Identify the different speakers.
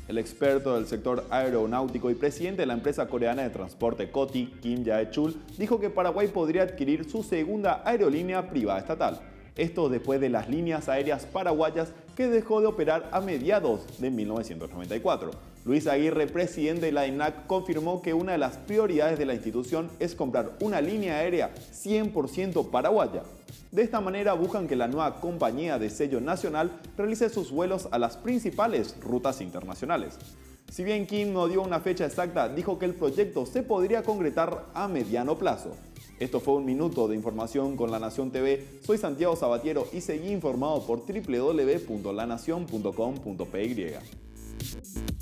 Speaker 1: El experto del sector aeronáutico y presidente de la empresa coreana de transporte KOTI, Kim Jae-chul, dijo que Paraguay podría adquirir su segunda aerolínea privada estatal. Esto después de las líneas aéreas paraguayas que dejó de operar a mediados de 1994. Luis Aguirre, presidente de la ENAC, confirmó que una de las prioridades de la institución es comprar una línea aérea 100% paraguaya. De esta manera buscan que la nueva compañía de sello nacional realice sus vuelos a las principales rutas internacionales. Si bien Kim no dio una fecha exacta, dijo que el proyecto se podría concretar a mediano plazo. Esto fue un minuto de información con La Nación TV. Soy Santiago Sabatiero y seguí informado por www.lanacion.com.py.